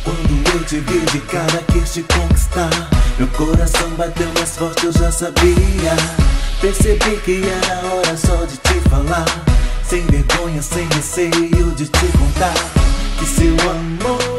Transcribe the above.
Quando eu te vi de cara quis te conquistar, meu coração bateu mais forte, eu já sabia. Percebi que era hora só de te falar, sem vergonha, sem receio de te contar que seu amor